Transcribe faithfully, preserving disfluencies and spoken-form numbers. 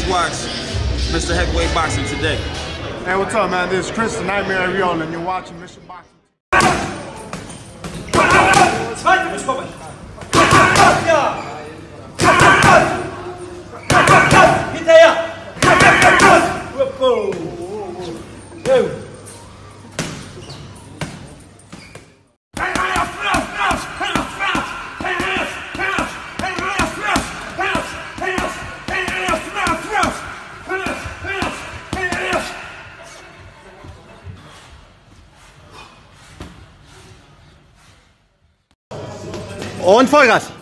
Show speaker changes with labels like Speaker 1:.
Speaker 1: Let's watch Mister Heavyweight Boxing today.
Speaker 2: Hey, what's up, man? This is Chris, the Nightmare Riola, and you're watching Mission Boxing.
Speaker 3: Und Vollgas.